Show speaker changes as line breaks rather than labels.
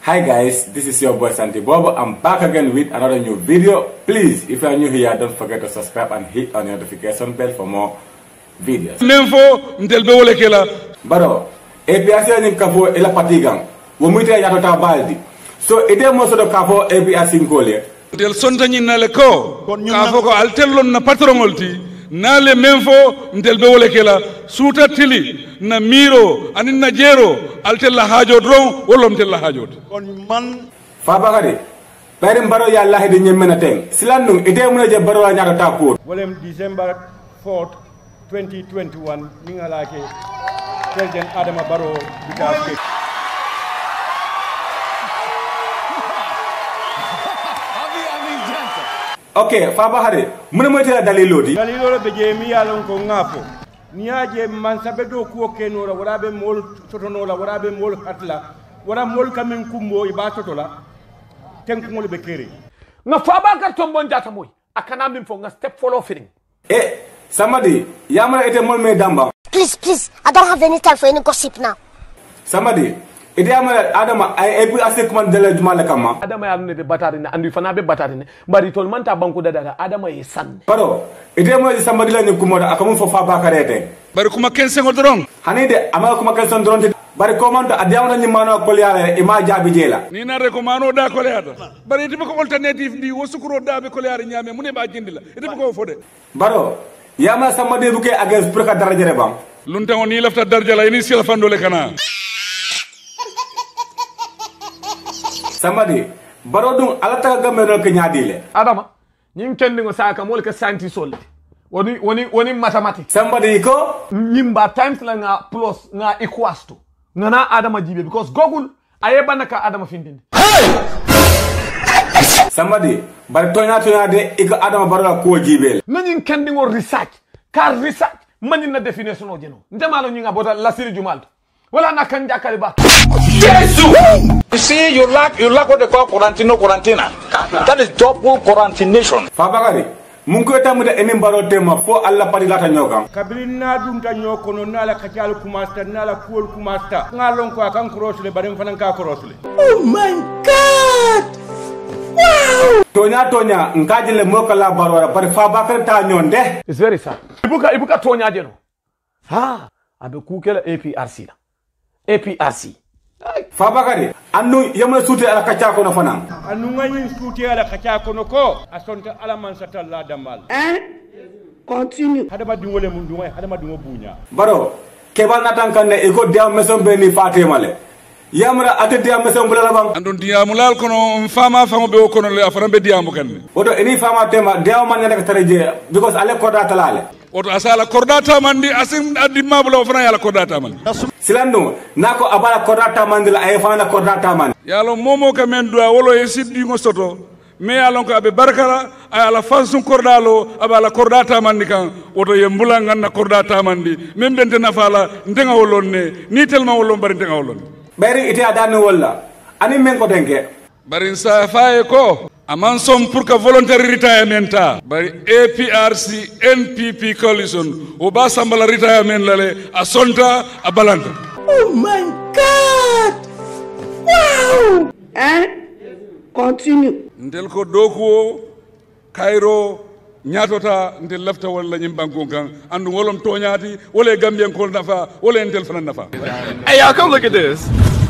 Hi guys, this is your boy Santi Bobo. I'm back again with another new video. Please, if you are new here, don't forget to subscribe and hit on the notification bell for more videos. Baro, APRC ni kafo ela patigang. Wumite ya tota baldi. So ide mo so do kafo APRC ngole.
Del sonta nyinale ko kafo ko altellon na patronolti nale memfo ndel be wole kela suta tili na miro anin na jero altella hajo dron wolom tella hajo
kon man
fa bagade bayrim baro ya allah de nyemena ten silandum ide mo je baro la nyata takour
wolem December 4th 2021 ni ngalake President Adama Barrow bitaske
Okay, Faba Hare, Munamote Dalilodi.
Dalilo beje mi yalon ko ngafo. Niaje man sabedo ko kenora warabe mol sotonola warabe mol hatla wara mol kamen kumbo iba totola tenku mol be kere.
Nga Faba gar tombon jata moy akana min fo nga step follow feeling.
Somebody, Yamara ete mol me damba.
Please, I don't have any time for any gossip now.
Somebody, ite Yamara Adama I ase kuman dele jumala kama.
Adama ya ne batari na andu fana be batari ne bari tol manta banku dada Adama ye san.
Paro, ite mo somebody la ni kumoda akamun fo Faba karete.
bari kuma kense ngodron
Hanide ama kuma kense ndron bari komando adiamana ni mano kolyala ima jabi jela.
ni na rekomano da kolyada bari ite ko alternative di wosukuro da be kolyara nyame mune ba jindila ite ko fode.
Baro, Yama somebody buke against preka darajere bam.
Lunta on ni lafta darjala ini sila fandole kana.
Somebody, Barodung alata gameno ke nyadile.
Adama, nyim kendi ngo saka mol ka scientist solti. Woni mathematics.
Somebody ko
Nyimba times la nga plus nga equals to. Ngana Adama jibe because Google ayeba naka Adama findindi.
Somebody, but tonya de iko Adama Barrow ko jibel.
Nanyin kendi ngo research. Car research mani na definition o jeno. Ndemalo nyinga bota la siri jumalto. Wala na kanja kaliba.
You see, you lack what they call quarantina. That is double quarantination.
Fabagari, munko tamu de enim baro tema fo alla padi lata nyokam.
Kabilina dunta nyoko no nala kachal kumasta nala kuol kumasta. Ngalon ko akan crossle barim fanan ka crossle.
Oh my God! Wow!
Tonya nkajile moka la baro par Fabakari ta nyonde.
It's very sad. Ibuka tonya jeno. Ha, abe kukela APRC la. APRC.
Fabakari, anu yamna sute ala kacha ko na fanam.
Anu ngani suti ala kacha kono ko asonta ala man satalla damal.
Continue.
Hadama dingole mun dumay hadama dingo bunya.
Baro, keba natankan ne ego dia meson be ni Fatima le. Yamra ate dia meson bula bang.
Andon diamulal kono fama be kono le afara be diamu kan.
Oto eni fama tema dia man ne ka tareje because ale koda talale.
Oto asala kordata mandi asim adimma bula afara yala kordata man.
Silando nako abala kordata mandila ay fana kordata man.
Yalo momo kamen do wolo yesiddi ngo soto me yalon ko abe barkala ay ala fansun kordalo abala kordata mandi kan oto yembula nganna kordata mandi men bente nafala ndenga wolonne ni telma wolon bari ndenga wolon
Bari ite adani wala ani men ko denke
bari sa faye ko aman som pour que voluntary retirement bari APRC NPP coalition o ba sambala retirement lale a sonta a balanta.
Oh my God! Wow! Continue.
Ndel ko dokuo Cairo nyatota ndel lafta wala nyimbanko kan andu wolom toñati wala gambien ko nafa wala ndel fana nafa.
Hey y'all, come look at this.